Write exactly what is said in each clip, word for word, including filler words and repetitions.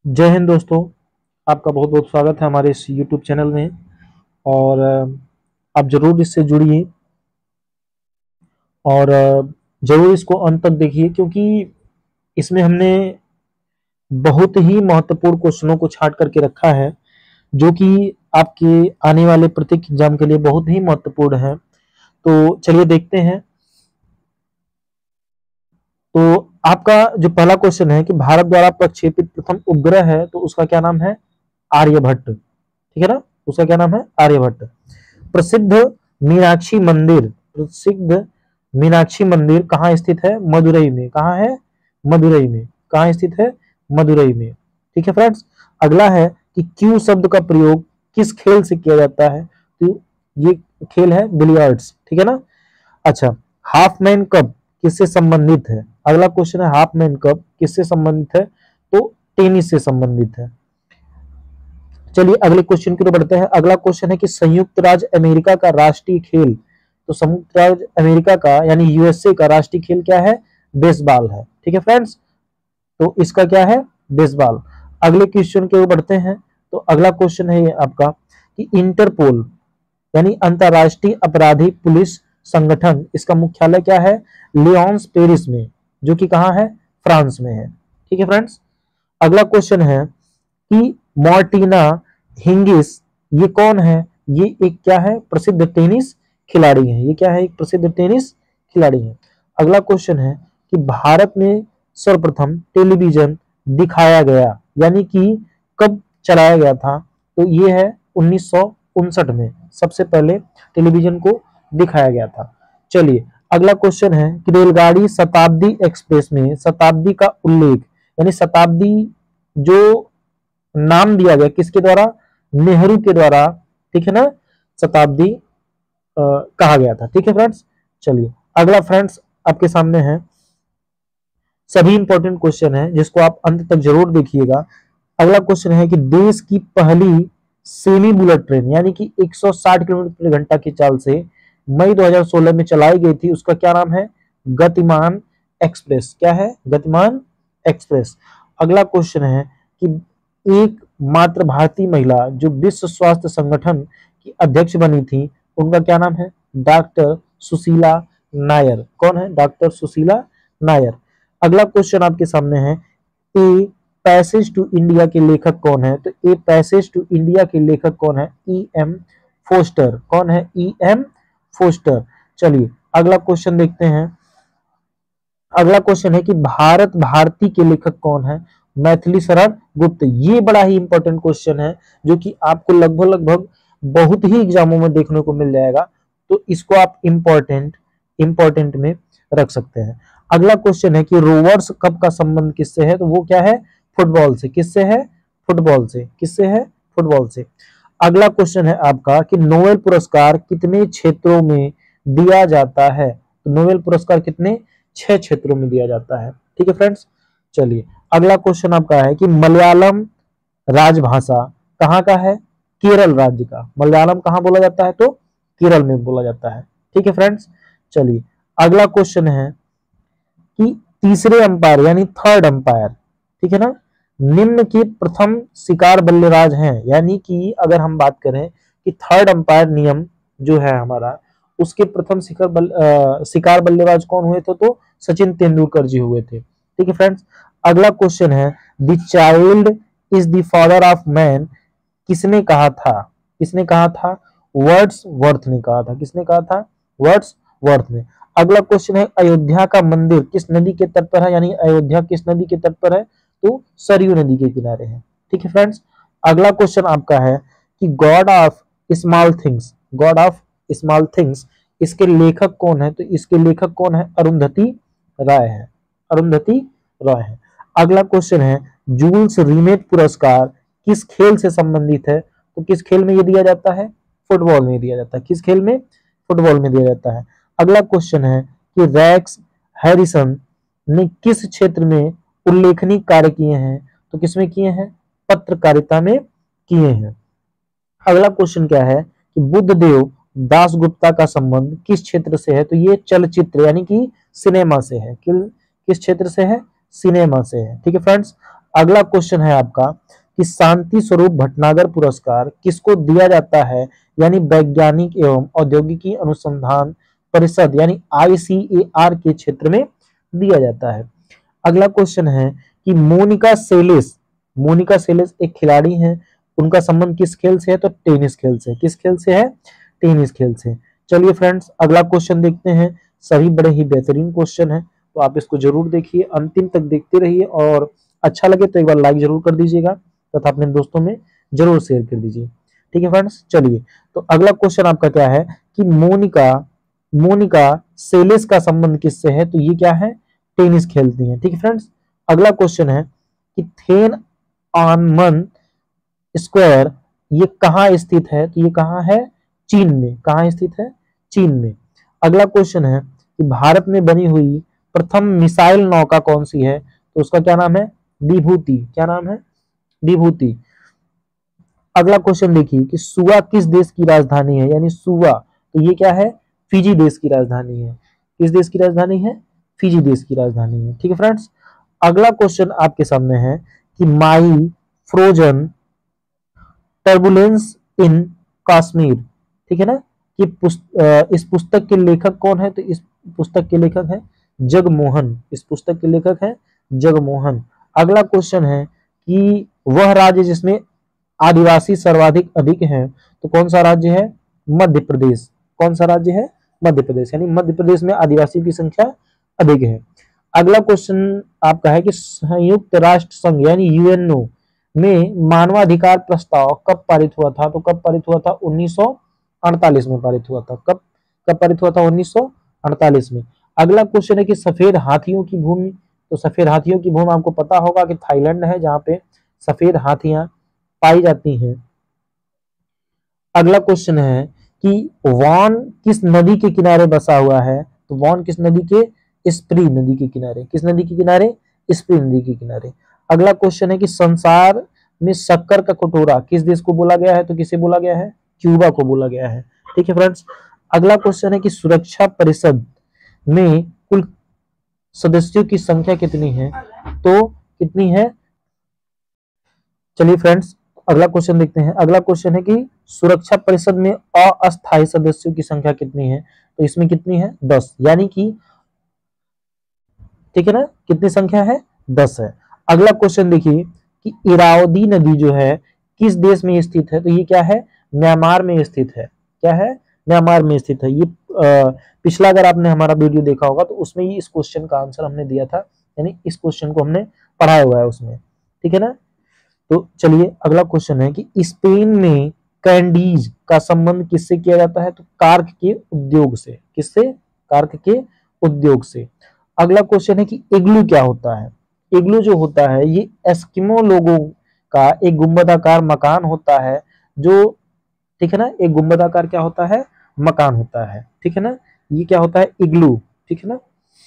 जय हिंद दोस्तों। आपका बहुत बहुत स्वागत है हमारे इस यूट्यूब चैनल में। और अ, आप जरूर इससे जुड़िए और अ, जरूर इसको अंत तक देखिए, क्योंकि इसमें हमने बहुत ही महत्वपूर्ण क्वेश्चनों को छांट करके रखा है, जो कि आपके आने वाले प्रत्येक एग्जाम के लिए बहुत ही महत्वपूर्ण है। तो चलिए देखते हैं। तो आपका जो पहला क्वेश्चन है कि भारत द्वारा प्रक्षेपित प्रथम उपग्रह है, तो उसका क्या नाम है? आर्यभट्ट। ठीक है ना? उसका क्या नाम है? आर्यभट्ट। प्रसिद्ध मीनाक्षी मंदिर प्रसिद्ध मीनाक्षी मंदिर कहाँ स्थित है? मदुरई में। कहाँ है? मदुरई में। कहाँ स्थित है? मदुरई में। ठीक है फ्रेंड्स। अगला है कि क्यू शब्द का प्रयोग किस खेल से किया जाता है? तो ये खेल है बिलियर्ड्स। ठीक है ना? अच्छा, हाफ मैन कप किससे संबंधित है? अगला क्वेश्चन है हाफ मैन कप किससे संबंधित है? तो टेनिस से संबंधित है। चलिए अगले क्वेश्चन की ओर बढ़ते हैं। अगला क्वेश्चन है कि संयुक्त राज्य अमेरिका का राष्ट्रीय खेल, तो संयुक्त राज्य अमेरिका का यानी यूएसए का राष्ट्रीय खेल क्या है? बेसबॉल है। ठीक है फ्रेंड्स। तो इसका क्या है? बेसबॉल। अगले क्वेश्चन की ओर बढ़ते हैं। तो अगला क्वेश्चन है ये आपका कि इंटरपोल यानी अंतरराष्ट्रीय अपराधी पुलिस संगठन, इसका मुख्यालय क्या है? लियोन्स पेरिस में, जो कि कहाँ है? फ्रांस में है। ठीक है फ्रेंड्स। अगला क्वेश्चन है कि मार्टिना हिंगिस ये कौन है? ये एक क्या है? प्रसिद्ध टेनिस खिलाड़ी है। ये क्या है? एक प्रसिद्ध टेनिस खिलाड़ी है। अगला क्वेश्चन है कि भारत में सर्वप्रथम टेलीविजन दिखाया गया यानी कि कब चलाया गया था? तो ये है उन्नीस सौ उनसठ में सबसे पहले टेलीविजन को दिखाया गया था। चलिए अगला क्वेश्चन है कि रेलगाड़ी शताब्दी एक्सप्रेस में शताब्दी का उल्लेख यानी शताब्दी जो नाम दिया गया किसके द्वारा? नेहरू के द्वारा। ठीक है ना? शताब्दी अ, कहा गया था। ठीक है फ्रेंड्स। चलिए अगला फ्रेंड्स आपके सामने है, सभी इंपॉर्टेंट क्वेश्चन है जिसको आप अंत तक जरूर देखिएगा। अगला क्वेश्चन है कि देश की पहली सेमी बुलेट ट्रेन यानी कि एक सौ साठ किलोमीटर प्रति घंटा की चाल से मई दो हज़ार सोलह में चलाई गई थी, उसका क्या नाम है? गतिमान एक्सप्रेस। क्या है? गतिमान एक्सप्रेस। अगला क्वेश्चन है कि एक मात्र भारतीय महिला जो विश्व स्वास्थ्य संगठन की अध्यक्ष बनी थी, उनका क्या नाम है? डॉक्टर सुशीला नायर। कौन है? डॉक्टर सुशीला नायर। अगला क्वेश्चन आपके सामने है, ए पैसेज टू इंडिया के लेखक कौन है? तो ए पैसेज टू इंडिया के लेखक कौन है? E M Forster. कौन है? E M Forster. चलिए अगला क्वेश्चन देखते हैं। अगला क्वेश्चन है कि भारत भारती के लेखक कौन है? मैथिली शरण गुप्त। ये बड़ा ही इंपॉर्टेंट क्वेश्चन है, जो कि आपको लगभग लगभग बहुत ही एग्जामों में देखने को मिल जाएगा। तो इसको आप इंपॉर्टेंट इंपॉर्टेंट में रख सकते हैं। अगला क्वेश्चन है कि रोवर्स कप का संबंध किससे है? तो वो क्या है? फुटबॉल से। किससे है? फुटबॉल से। किससे है? फुटबॉल से। अगला क्वेश्चन है आपका कि नोबेल पुरस्कार कितने क्षेत्रों में दिया जाता है? तो नोबेल पुरस्कार कितने? छह क्षेत्रों में दिया जाता है। ठीक है फ्रेंड्स। चलिए अगला क्वेश्चन आपका है कि मलयालम राजभाषा कहाँ का है? केरल राज्य का। मलयालम कहाँ बोला जाता है? तो केरल में बोला जाता है। ठीक है फ्रेंड्स। चलिए अगला क्वेश्चन है कि तीसरे अंपायर यानी थर्ड अंपायर, ठीक है ना, निम्न के प्रथम शिकार बल्लेबाज हैं। यानी कि अगर हम बात करें कि थर्ड अंपायर नियम जो है हमारा, उसके प्रथम शिकार बल, आ, शिकार बल्लेबाज कौन हुए थे? तो सचिन तेंदुलकर जी हुए थे। ठीक है फ्रेंड्स। अगला क्वेश्चन है the child is the father of man किसने कहा था? किसने कहा था? वर्ड्स वर्थ ने कहा था। किसने कहा था? वर्ड्स वर्थ ने। अगला क्वेश्चन है अयोध्या का मंदिर किस नदी के तट पर है? यानी अयोध्या किस नदी के तट पर है? तो सरयू नदी के किनारे है। ठीक है फ्रेंड्स। अगला क्वेश्चन आपका है कि God of Small Things God of Small Things इसके लेखक कौन है? तो इसके लेखक कौन है? अरुंधति राय है। अरुंधति रॉय है। अगला क्वेश्चन है जूल्स रिमेट पुरस्कार किस खेल से संबंधित है? तो किस खेल में ये दिया जाता है? फुटबॉल में दिया जाता है। किस खेल में? फुटबॉल में दिया जाता है। अगला क्वेश्चन है कि रैक्स हैरिसन ने किस क्षेत्र में उल्लेखनीय कार्य किए हैं? तो किसमें किए हैं? पत्रकारिता में किए हैं। अगला क्वेश्चन क्या है कि बुद्धदेव दास गुप्ता का संबंध किस क्षेत्र से है? तो ये चलचित्र यानी कि सिनेमा से है। कि, किस क्षेत्र से है? सिनेमा से है। ठीक है फ्रेंड्स। अगला क्वेश्चन है आपका कि शांति स्वरूप भटनागर पुरस्कार किसको दिया जाता है, यानी वैज्ञानिक एवं औद्योगिकी अनुसंधान परिषद यानी आई सी ए आर के क्षेत्र में दिया जाता है। अगला क्वेश्चन है कि मोनिका सेलेस, मोनिका सेलेस एक खिलाड़ी हैं, उनका संबंध किस खेल से है, तो टेनिस खेल से। किस खेल से है, टेनिस खेल से। चलिए फ्रेंड्स अगला क्वेश्चन देखते हैं, सभी बड़े ही बेहतरीन क्वेश्चन है, तो आप इसको जरूर देखिए, अंतिम तक देखते रहिए, और अच्छा लगे तो एक बार लाइक जरूर कर दीजिएगा तथा अपने दोस्तों में जरूर शेयर कर दीजिए। ठीक है फ्रेंड्स, चलिए तो अगला क्वेश्चन आपका क्या है कि मोनिका मोनिका सेलेस का संबंध किससे है, तो ये क्या है, टेनिस खेलती हैं। ठीक है फ्रेंड्स, अगला क्वेश्चन है कि थेन आनमन स्क्वायर ये कहाँ स्थित है, तो ये कहाँ है, चीन में। कहाँ स्थित है, चीन में। अगला क्वेश्चन है कि भारत में बनी हुई प्रथम मिसाइल नौका कौन सी है, तो उसका क्या नाम है, विभूति। क्या नाम है, विभूति। अगला क्वेश्चन देखिए कि सुवा किस देश की राजधानी है, यानी सुवा, तो ये क्या है, फिजी देश की राजधानी है। किस देश की राजधानी है, फिजी देश की राजधानी है। ठीक है फ्रेंड्स, अगला क्वेश्चन आपके सामने है कि My Frozen Turbulence in Kashmir, ठीक है ना, कि पुस्त, इस पुस्तक के लेखक कौन है, तो इस पुस्तक के लेखक है जगमोहन। इस पुस्तक के लेखक है जगमोहन। अगला क्वेश्चन है कि वह राज्य जिसमें आदिवासी सर्वाधिक अधिक हैं, तो कौन सा राज्य है, मध्य प्रदेश। कौन सा राज्य है, मध्य प्रदेश, यानी मध्य प्रदेश में आदिवासियों की संख्या अधिक है। अगला क्वेश्चन आपका है कि संयुक्त राष्ट्र संघ यानी यू एन ओ में मानवाधिकार प्रस्ताव कब पारित हुआ था, तो कब पारित हुआ था, उन्नीस सौ अड़तालीस में पारित हुआ था। कब कब पारित हुआ था, उन्नीस सौ अड़तालीस में। अगला क्वेश्चन है कि सफेद हाथियों की भूमि, तो सफेद हाथियों की भूमि आपको पता होगा कि थाईलैंड है, जहां पे सफेद हाथियां पाई जाती हैं। अगला क्वेश्चन है कि वॉन किस नदी के किनारे बसा हुआ है, तो वॉन किस नदी के, स्प्री नदी के किनारे। किस नदी के किनारे, स्प्री नदी के किनारे। अगला क्वेश्चन है कि संसार में शक्कर का कटोरा किस देश को बोला गया है, तो किसे बोला गया है, क्यूबा को बोला गया है। ठीक है फ्रेंड्स, अगला क्वेश्चन है कि सुरक्षा परिषद में कुल सदस्यों की संख्या कितनी है, तो कितनी है। चलिए फ्रेंड्स अगला क्वेश्चन देखते हैं। अगला क्वेश्चन है कि सुरक्षा परिषद में अस्थायी सदस्यों की संख्या कितनी है, तो इसमें कितनी है, दस, यानी कि ठीक है ना, कितनी संख्या है, दस है। अगला क्वेश्चन देखिए कि इरावदी नदी जो है किस देश में स्थित है, तो ये क्या है, म्यांमार में स्थित है। क्या है, म्यांमार में स्थित है। ये आ, पिछला अगर आपने हमारा वीडियो देखा होगा तो उसमें ही इस क्वेश्चन का आंसर हमने दिया था, यानी इस क्वेश्चन को हमने पढ़ाया हुआ है उसमें। ठीक है ना, तो चलिए अगला क्वेश्चन है कि स्पेन में कैंडीज का संबंध किससे किया जाता है, तो कार्क के उद्योग से। किससे, कार्क के उद्योग से। अगला क्वेश्चन है कि इग्लू क्या होता है। इग्लू जो होता है ये एस्किमो लोगों का एक गुंबदाकार मकान होता है, जो ठीक है ना, एक गुंबदाकार क्या होता है, मकान होता है। ठीक है ना, ये क्या होता है, इग्लू। ठीक है ना,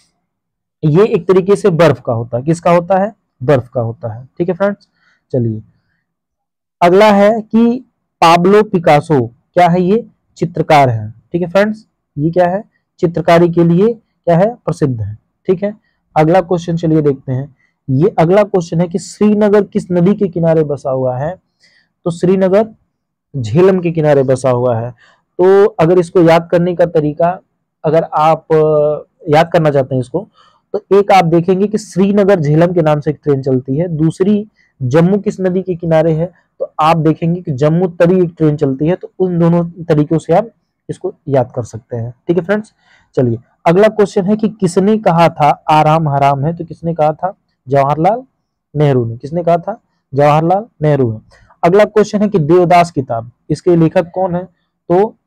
ये एक तरीके से बर्फ का होता है। किसका होता है, बर्फ का होता है। ठीक है फ्रेंड्स, चलिए अगला है कि पाब्लो पिकासो क्या है, ये चित्रकार है। ठीक है फ्रेंड्स, ये क्या है, चित्रकारी के लिए क्या है, प्रसिद्ध है। ठीक है, अगला क्वेश्चन चलिए देखते हैं। ये अगला क्वेश्चन है कि श्रीनगर किस नदी के किनारे बसा हुआ है, तो श्रीनगर झेलम के किनारे बसा हुआ है। तो अगर इसको याद करने का तरीका, अगर आप याद करना चाहते हैं इसको, तो एक आप देखेंगे कि श्रीनगर झेलम के नाम से एक ट्रेन चलती है, दूसरी जम्मू किस नदी के किनारे है, तो आप देखेंगे कि जम्मू तरी एक ट्रेन चलती है। तो उन दोनों तरीकों से आप इसको याद कर सकते हैं। ठीक है फ्रेंड्स, चलिए अगला क्वेश्चन है कि किसने कहा था आराम हराम है, तो किसने कहा था, जवाहरलाल नेहरू ने। किसने कहा था, जवाहरलाल नेहरू ने। अगला क्वेश्चन है कि देवदास किताब इसके लेखक कौन है, तो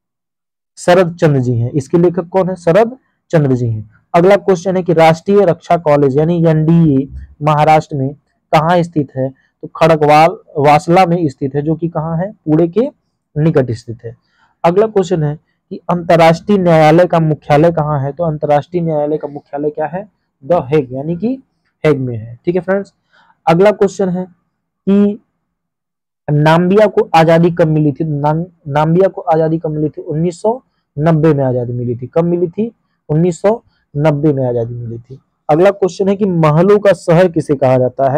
शरद चंद्र जी हैं। इसके लेखक कौन है, शरद चंद्र जी हैं। अगला क्वेश्चन है कि राष्ट्रीय रक्षा कॉलेज यानी एन डी ए महाराष्ट्र में कहाँ स्थित है, तो खड़गवाल वासला में स्थित है, जो कि कहाँ है, पुणे के निकट स्थित है। अगला क्वेश्चन है कि अंतरराष्ट्रीय न्यायालय का मुख्यालय कहाँ है, तो अंतरराष्ट्रीय न्यायालय का मुख्यालय क्या है, द हेग यानी कि हेग में है। ठीक है फ्रेंड्स, अगला क्वेश्चन है कि नाम्बिया को आजादी कब मिली थी, नाम्बिया को आजादी कब मिली थी, उन्नीस सौ नब्बे में आजादी मिली थी। कब मिली थी, उन्नीस सौ नब्बे में आजादी मिली थी। अगला क्वेश्चन है कि महलों का शहर किसे कहा जाता है,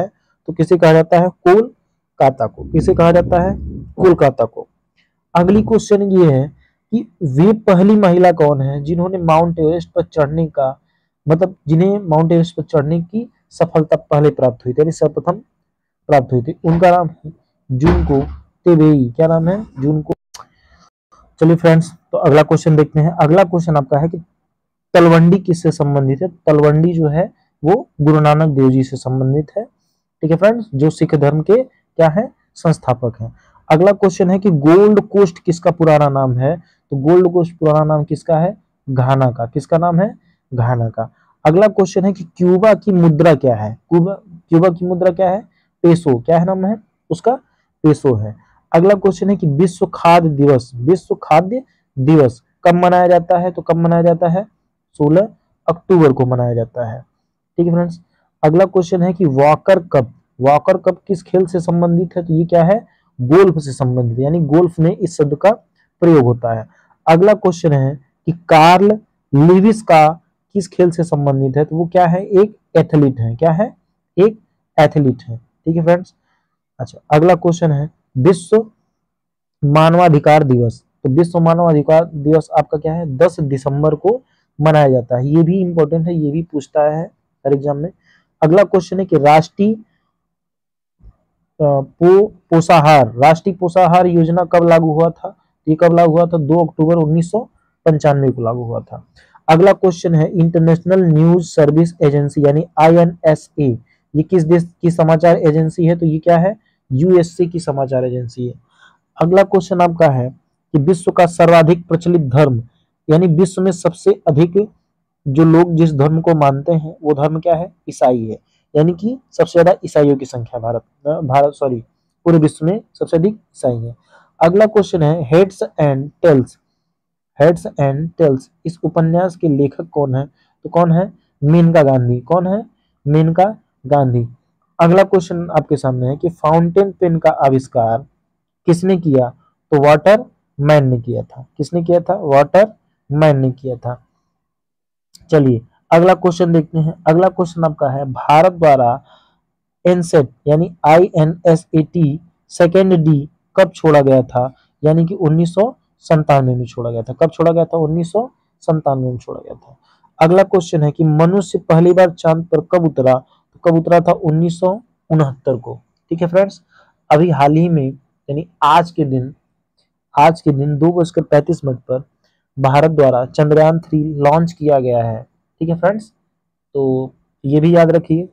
तो किसे कहा जाता है? कोलकाता को। किसे कहा जाता है? कोलकाता को। अगली क्वेश्चन ये है कि वे पहली महिला कौन है जिन्होंने माउंट एवरेस्ट पर चढ़ने का मतलब जिन्हें माउंट एवरेस्ट पर चढ़ने की सफलता पहले प्राप्त हुई थी, यानी सर्वप्रथम प्राप्त हुई थी। उनका नाम है जुनको तेबेई। क्या नाम है? जुनको। चलिए फ्रेंड्स, तो अगला क्वेश्चन देखते हैं। अगला क्वेश्चन आपका है कि तलवंडी किससे संबंधित है? तलवंडी जो है वो गुरु नानक देव जी से संबंधित है। ठीक है फ्रेंड्स, जो सिख धर्म के क्या है? संस्थापक हैं। अगला क्वेश्चन है कि गोल्ड कोस्ट किसका पुराना नाम है? तो गोल्ड कोस्ट पुराना नाम किसका है? घाना का। किसका नाम है? घाना का। अगला क्वेश्चन है कि क्यूबा की मुद्रा क्या है? क्यूबा क्यूबा की मुद्रा क्या है? पेसो। क्या है नाम है उसका? पेसो है। अगला क्वेश्चन है कि विश्व खाद्य दिवस विश्व खाद्य दिवस कब मनाया जाता है? तो कब मनाया जाता है? सोलह अक्टूबर को मनाया जाता है। ठीक है फ्रेंड्स। अगला क्वेश्चन है कि वॉकर कप वॉकर कप किस खेल से संबंधित है? तो ये क्या है? गोल्फ से संबंधित, यानी गोल्फ में इस शब्द का प्रयोग होता है। अगला क्वेश्चन है कि कार्ल लिविस का किस खेल से संबंधित है? तो वो क्या है? एक एथलीट है। क्या है? एक एथलीट है। ठीक है फ्रेंड्स। अच्छा, अगला क्वेश्चन है विश्व मानवाधिकार दिवस। तो विश्व मानवाधिकार दिवस आपका क्या है? दस दिसंबर को मनाया जाता है। ये भी इंपॉर्टेंट है, ये भी पूछता है हर एग्जाम में। अगला क्वेश्चन है कि राष्ट्रीय पो, पोषाहार राष्ट्रीय पोषाहार योजना कब लागू हुआ था? ये कब लागू हुआ था? दो अक्टूबर उन्नीस सौ पंचानवे को लागू हुआ था। अगला क्वेश्चन है इंटरनेशनल न्यूज सर्विस एजेंसी यानी आई एन एस ए, ये किस देश की समाचार एजेंसी है? तो ये क्या है? यू एस ए की समाचार एजेंसी है। अगला क्वेश्चन आपका है कि विश्व का सर्वाधिक प्रचलित धर्म, यानी विश्व में सबसे अधिक जो लोग जिस धर्म को मानते हैं वो धर्म क्या है? ईसाई है। यानी कि सबसे ज्यादा ईसाइयों की संख्या भारत भारत सॉरी पूरे विश्व में सबसे अधिक ईसाई है। अगला क्वेश्चन है Heads and Tails Heads and Tails इस उपन्यास के लेखक कौन है? तो कौन है? मेनका गांधी। कौन है? मेनका गांधी। अगला क्वेश्चन आपके सामने है कि फाउंटेन पेन का आविष्कार किसने किया? तो वाटर मैन ने किया था। किसने किया था? वाटर मैन ने किया था। चलिए अगला क्वेश्चन देखते हैं। अगला क्वेश्चन आपका है भारत द्वारा एनसेट यानी I N S A T second D कब छोड़ा गया था? यानी कि उन्नीस सौ संतानवे में छोड़ा गया था। कब छोड़ा गया था? उन्नीस सौ संतानवे में छोड़ा गया था। अगला क्वेश्चन है कि मनुष्य पहली बार चांद पर कब उतरा? तो कब उतरा था? उन्नीस सौ उनहत्तर को। ठीक है फ्रेंड्स। अभी हाल ही में यानी आज के दिन आज के दिन दो बजकर पैंतीस मिनट पर भारत द्वारा चंद्रयान थ्री लॉन्च किया गया है। ठीक है फ्रेंड्स, तो ये भी याद रखिए।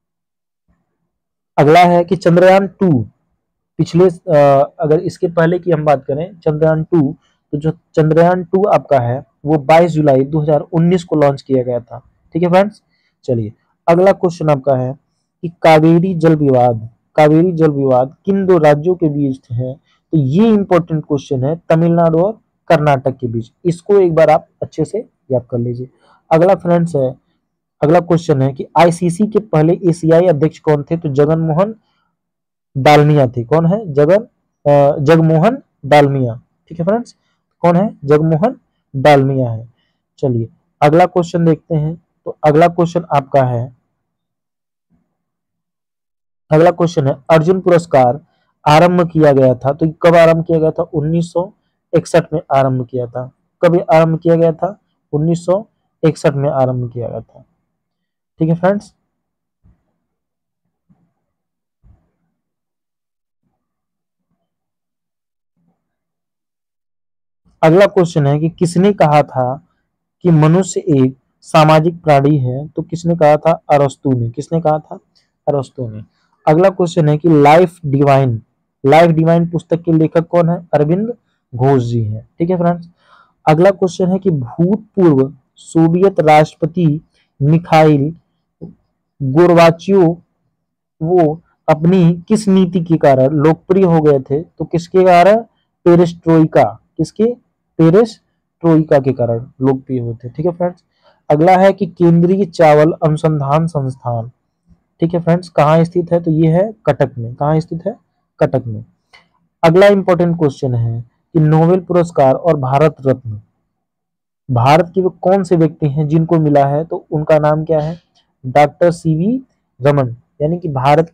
अगला है कि चंद्रयान टू पिछले अगर इसके पहले की हम बात करें चंद्रयान टू, तो जो चंद्रयान टू आपका है वो बाईस जुलाई दो हज़ार उन्नीस को लॉन्च किया गया था। ठीक है फ्रेंड्स। चलिए अगला क्वेश्चन आपका है कि कावेरी जल विवाद कावेरी जल विवाद किन दो राज्यों के बीच है? तो ये इंपॉर्टेंट क्वेश्चन है, तमिलनाडु और कर्नाटक के बीच। इसको एक बार आप अच्छे से याद कर लीजिए। अगला फ्रेंड्स है अगला क्वेश्चन है कि आई सी सी के पहले एशियाई अध्यक्ष कौन थे? तो जगन मोहन डालमिया थे। कौन है? जगन जगमोहन डालमिया। ठीक है फ्रेंड्स, कौन है? जगमोहन डालमिया है। चलिए अगला क्वेश्चन देखते हैं। तो अगला क्वेश्चन आपका है अगला क्वेश्चन है अर्जुन पुरस्कार आरंभ किया गया था। तो कब आरंभ किया गया था? उन्नीस सौ इकसठ में आरंभ किया था। कब आरंभ किया गया था? उन्नीस सौ इकसठ में आरंभ किया गया था। ठीक है फ्रेंड्स। अगला क्वेश्चन है कि किसने कहा था कि मनुष्य एक सामाजिक प्राणी है? तो किसने कहा था? अरस्तु ने। किसने कहा था? अरस्तु ने। अगला क्वेश्चन है कि लाइफ डिवाइन लाइफ डिवाइन पुस्तक के लेखक कौन है? अरविंद घोष जी हैं। ठीक है फ्रेंड्स। अगला क्वेश्चन है कि भूतपूर्व सोवियत राष्ट्रपति मिखाइल गोरबाचियो वो अपनी किस नीति के कारण लोकप्रिय हो गए थे? तो किसके कारण? पेरेस्ट्रोइका। किसके? पेरेस्ट्रोइका के कारण लोकप्रिय हुए थे। ठीक है फ्रेंड्स। अगला है कि केंद्रीय चावल अनुसंधान संस्थान, ठीक है फ्रेंड्स, कहाँ स्थित है? तो ये है कटक में। कहाँ स्थित है? कटक में। अगला इंपॉर्टेंट क्वेश्चन है कि नोबेल पुरस्कार और भारत रत्न भारत के वो कौन से व्यक्ति हैं जिनको मिला है? तो उनका नाम क्या है? डॉक्टर सी वी रमन, यानी कि भारत के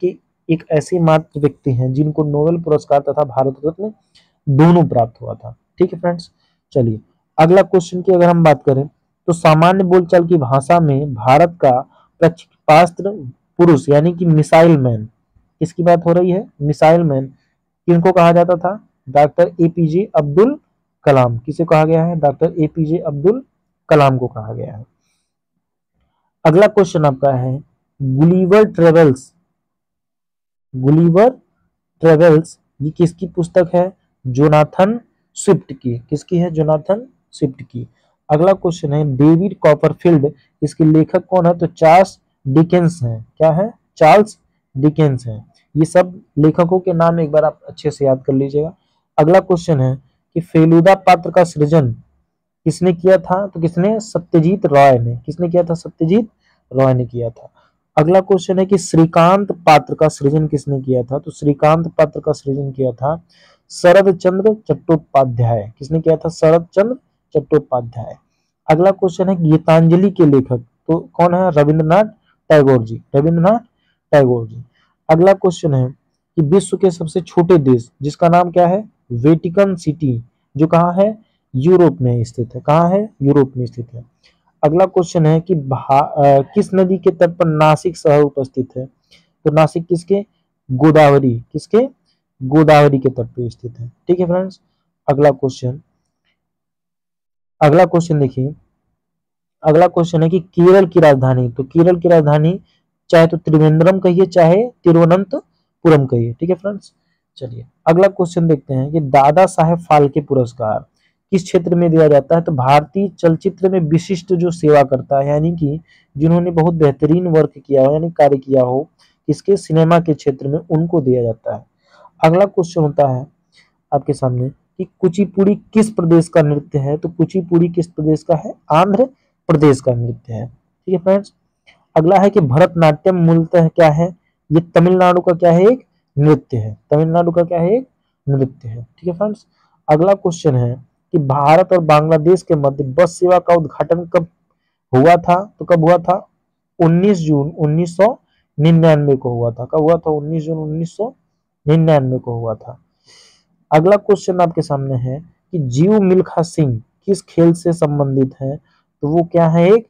एक ऐसे मात्र व्यक्ति हैं जिनको नोबेल पुरस्कार तथा भारत रत्न दोनों प्राप्त हुआ था। ठीक है फ्रेंड्स, चलिए अगला क्वेश्चन की अगर हम बात करें तो सामान्य बोलचाल की भाषा में भारत का प्रक्षेपास्त्र पुरुष यानी कि मिसाइल मैन, किसकी बात हो रही है? मिसाइल मैन किनको कहा जाता था? Doctor APJ Abdul Kalam. किसे कहा गया है? डॉक्टर एपीजे अब्दुल कलाम को कहा गया है। अगला क्वेश्चन आपका है गुलिवर ट्रेवल्स, गुलिवर ट्रेवल्स ये किसकी पुस्तक है? जोनाथन स्विफ्ट की। किसकी है? जोनाथन स्विफ्ट की। अगला क्वेश्चन है डेविड कॉपरफील्ड, इसके लेखक कौन है? तो चार्ल्स डिकेंस हैं। क्या है? चार्ल्स डिकेंस हैं। ये सब लेखकों के नाम एक बार आप अच्छे से याद कर लीजिएगा। अगला क्वेश्चन है कि फेलुदा पात्र का सृजन किसने किया था? तो किसने? सत्यजीत रॉय ने। किसने किया था? सत्यजीत रॉय ने किया था। अगला क्वेश्चन है कि श्रीकांत पात्र का सृजन किसने किया था? तो श्रीकांत पात्र का सृजन किया था शरद चंद्र चट्टोपाध्याय। किसने किया था? शरद चंद्र चट्टोपाध्याय। अगला क्वेश्चन है गीतांजलि के लेखक तो कौन है? रविंद्रनाथ टैगोर जी। रविंद्रनाथ टैगोर जी। अगला क्वेश्चन है कि विश्व के सबसे छोटे देश जिसका नाम क्या है? वेटिकन सिटी, जो कहाँ है? यूरोप में स्थित है। कहाँ है? यूरोप में स्थित है। अगला क्वेश्चन है कि किस नदी के तट पर नासिक शहर उपस्थित है? तो नासिक किसके? गोदावरी। किसके? गोदावरी के तट पर स्थित है। ठीक है फ्रेंड्स, अगला क्वेश्चन अगला क्वेश्चन देखिए, अगला क्वेश्चन है कि केरल की राजधानी, तो केरल की राजधानी चाहे तो त्रिवेंद्रम कहिए चाहे तिरुवनंतपुरम कहिए। ठीक है फ्रेंड्स, चलिए अगला क्वेश्चन देखते हैं कि दादा साहेब फाल्के पुरस्कार किस क्षेत्र में दिया जाता है? तो भारतीय चलचित्र में विशिष्ट जो सेवा करता है यानी कि जिन्होंने बहुत बेहतरीन वर्क किया हो यानी कार्य किया हो किसके? सिनेमा के क्षेत्र में, उनको दिया जाता है। अगला क्वेश्चन होता है आपके सामने कि कुचिपुड़ी किस प्रदेश का नृत्य है? तो कुचिपुड़ी किस प्रदेश का है? आंध्र प्रदेश का नृत्य है। ठीक है फ्रेंड्स, अगला है कि भरतनाट्यम मूलतः क्या है? ये तमिलनाडु का क्या है? एक नृत्य है। तमिलनाडु का क्या है? एक नृत्य है। ठीक है फ्रेंड्स, अगला क्वेश्चन है कि भारत और बांग्लादेश के मध्य बस सेवा का उद्घाटन कब हुआ था? तो कब हुआ था? उन्नीस जून उन्नीस सौ निन्यानवे को हुआ था। कब हुआ था? उन्नीस जून उन्नीस सौ निन्यानवे को हुआ था। अगला क्वेश्चन आपके सामने है कि जीव मिल्खा सिंह किस खेल से संबंधित है? तो वो क्या है? एक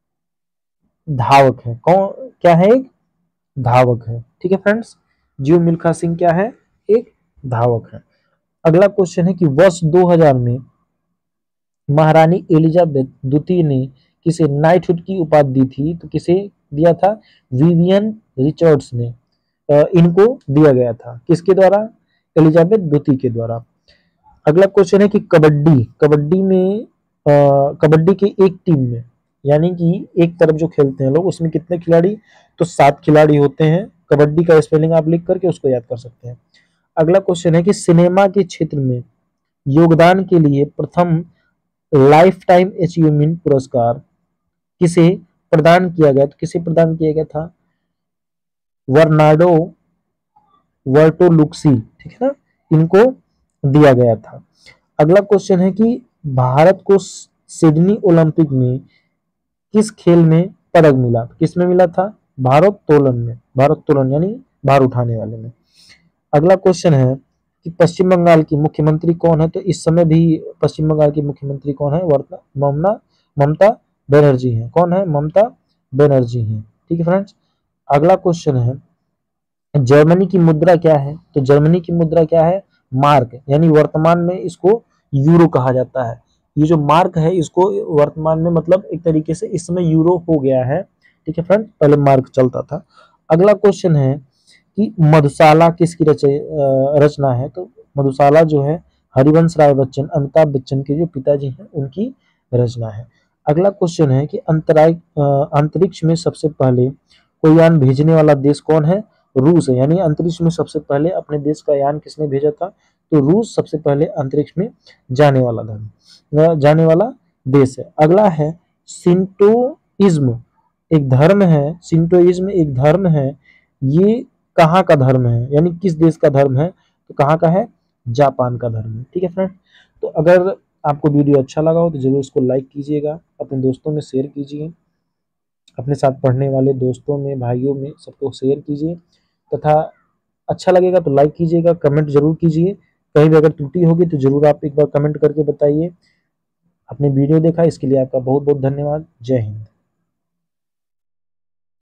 धावक है। कौन? क्या है? एक धावक है। ठीक है फ्रेंड्स, जीव मिल्खा सिंह क्या है? एक धावक है। अगला क्वेश्चन है कि वर्ष दो हज़ार में महारानी एलिजाबेथ द्वितीय ने किसे नाइटहुड की उपाधि दी थी? तो किसे दिया था? विवियन रिचर्ड्स ने इनको दिया गया था। किसके द्वारा? एलिजाबेथ द्वितीय के द्वारा। अगला क्वेश्चन है कि कबड्डी कबड्डी में आ, कबड्डी की एक टीम में यानी कि एक तरफ जो खेलते हैं लोग उसमें कितने खिलाड़ी? तो सात खिलाड़ी होते हैं। कबड्डी का स्पेलिंग आप लिख करके उसको याद कर सकते हैं। अगला क्वेश्चन है कि सिनेमा के क्षेत्र में योगदान के लिए प्रथम लाइफ टाइम अचीवमेंट पुरस्कार किसे प्रदान किया गया? तो किसे प्रदान किया गया था? वर्नार्डो वर्टोलुक्सी। ठीक है ना, इनको दिया गया था। अगला क्वेश्चन है कि भारत को सिडनी ओलंपिक में किस खेल में पदक मिला? किस में मिला था? भारोत्तोलन में। भारोत्तोलन यानी भार उठाने वाले में। अगला क्वेश्चन है कि पश्चिम बंगाल की मुख्यमंत्री कौन है? तो इस समय भी पश्चिम बंगाल की मुख्यमंत्री कौन है? ममता ममता बनर्जी है। कौन है? ममता बनर्जी है। ठीक है फ्रेंड्स, अगला क्वेश्चन है जर्मनी की मुद्रा क्या है? तो जर्मनी की मुद्रा क्या है? मार्क, यानी वर्तमान में इसको यूरो कहा जाता है। ये जो मार्क है इसको वर्तमान में मतलब एक तरीके से इस समय यूरो हो गया है। ठीक है फ्रेंड, पहले मार्क चलता था। अगला क्वेश्चन है कि मधुशाला किसकी रच रचना है? तो मधुशाला जो है हरिवंश राय बच्चन, अमिताभ बच्चन के जो पिताजी हैं उनकी रचना है। अगला क्वेश्चन है कि अंतराय अंतरिक्ष में सबसे पहले कोई यान भेजने वाला देश कौन है? रूस है। यानी अंतरिक्ष में सबसे पहले अपने देश का यान किसने भेजा था? तो रूस सबसे पहले अंतरिक्ष में जाने वाला धर्म जाने वाला देश है। अगला है सिंटोइज्म एक धर्म है। सिंटोइज्म एक धर्म है, ये कहाँ का धर्म है? यानी किस देश का धर्म है? तो कहाँ का है? जापान का धर्म है। ठीक है फ्रेंड, तो अगर आपको वीडियो अच्छा लगा हो तो जरूर इसको लाइक कीजिएगा, अपने दोस्तों में शेयर कीजिए, अपने साथ पढ़ने वाले दोस्तों में, भाइयों में सबको शेयर कीजिए तथा अच्छा लगेगा तो लाइक कीजिएगा, कमेंट जरूर कीजिए। कहीं भी अगर त्रुटि होगी तो जरूर आप एक बार कमेंट करके बताइए। आपने वीडियो देखा इसके लिए आपका बहुत बहुत धन्यवाद। जय हिंद।